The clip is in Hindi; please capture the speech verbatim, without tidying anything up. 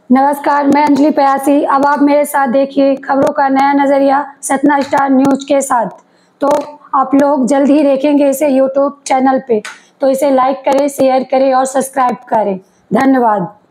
नमस्कार, मैं अंजलि पयासी। अब आप मेरे साथ देखिए खबरों का नया नज़रिया सतना स्टार न्यूज के साथ। तो आप लोग जल्द ही देखेंगे इसे यूट्यूब चैनल पे, तो इसे लाइक करें, शेयर करें और सब्सक्राइब करें। धन्यवाद।